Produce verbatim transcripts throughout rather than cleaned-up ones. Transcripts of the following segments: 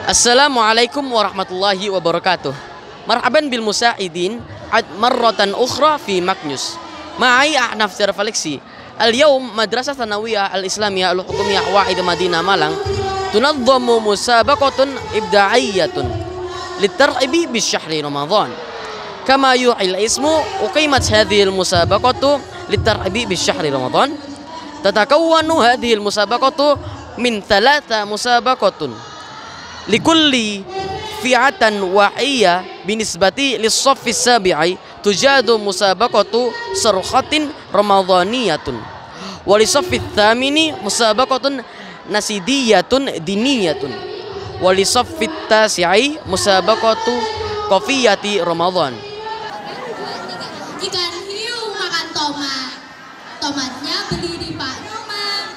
Assalamualaikum warahmatullahi wabarakatuh. Marhaban bil musa'idin ad marratan ukhra fi Maknyus. Ma'ai ahnaf terfleksi. Al-yawm madrasah thanawiyah al-islamiyah al-hukumiyah wa'id Madinah Malang tunadzamu musabaqatun ibda'iyyatun litar'ibi bi syahri Ramadan. Kama yu'il ismu uqimat hadhihi al-musabaqatu litar'ibi bi syahri Ramadan. Tatakawwanu hadhihi al-musabaqatu min thalatha musabaqatun likulli fi'atan wahiyya binisbati lis-saffi sabi'i tujadu musabaqatu sarkhatin ramadhaniyatun wa lis-saffi tsamini musabaqatun nasidiyatun diniyatun wa lis-saffi tasi'i musabaqatu qafiyati Ramadan. Jika hiu makan tomat, tomatnya beli di Pak Nyoman.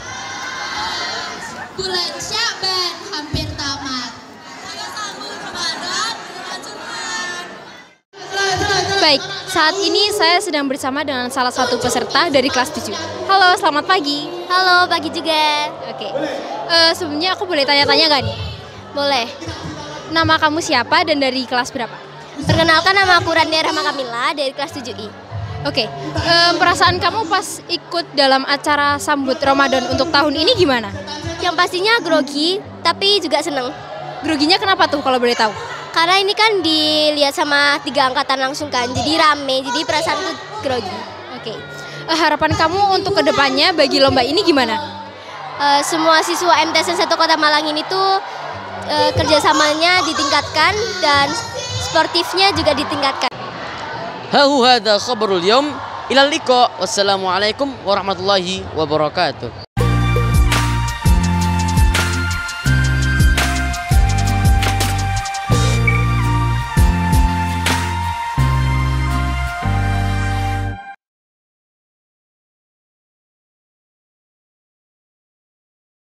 Bulan Sya'ban hampir tamat. Ada sambung Ramadan, Jumat. Baik, saat ini saya sedang bersama dengan salah satu peserta dari kelas tujuh. Halo, selamat pagi. Halo, pagi juga. Oke, Eh, sebelumnya aku boleh tanya-tanya nggak nih? Boleh. Nama kamu siapa dan dari kelas berapa? Perkenalkan, nama aku Rania Rahma Kamila dari kelas tujuh I. Oke, eh, perasaan kamu pas ikut dalam acara sambut Ramadan untuk tahun ini gimana? Yang pastinya grogi, tapi juga seneng. Groginya kenapa tuh kalau boleh tahu? Karena ini kan dilihat sama tiga angkatan langsung kan, jadi rame, jadi perasaanku grogi. Oke, Eh, harapan kamu untuk kedepannya bagi lomba ini gimana? Eh, semua siswa M T S N satu Kota Malang ini tuh eh, kerjasamanya ditingkatkan dan sportifnya juga ditingkatkan. Hahu hadza khabarul yaum. Ilal liqa. Wassalamualaikum warahmatullahi wabarakatuh.